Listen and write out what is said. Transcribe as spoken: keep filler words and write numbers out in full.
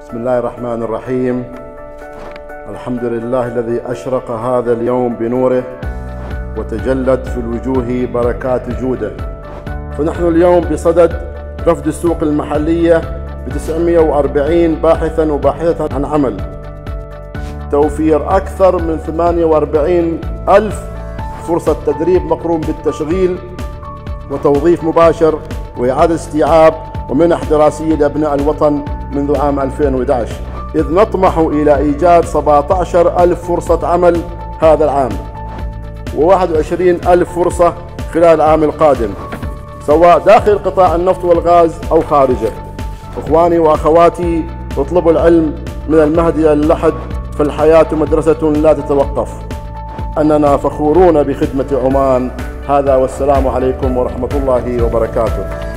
بسم الله الرحمن الرحيم. الحمد لله الذي أشرق هذا اليوم بنوره وتجلت في الوجوه بركات جوده. فنحن اليوم بصدد رفد السوق المحلية ب تسعمئة وأربعين باحثا وباحثة عن عمل، توفير أكثر من ثمانية وأربعين ألف فرصة تدريب مقرون بالتشغيل وتوظيف مباشر وإعادة استيعاب ومنح دراسية لأبناء الوطن منذ عام ألفين وأحد عشر، إذ نطمح إلى إيجاد سبعة عشر ألف فرصة عمل هذا العام وواحد وعشرين ألف فرصة خلال العام القادم، سواء داخل قطاع النفط والغاز أو خارجه. إخواني وأخواتي، اطلبوا العلم من المهد إلى اللحد، فالحياة مدرسة لا تتوقف. أننا فخورون بخدمة عمان. هذا والسلام عليكم ورحمة الله وبركاته.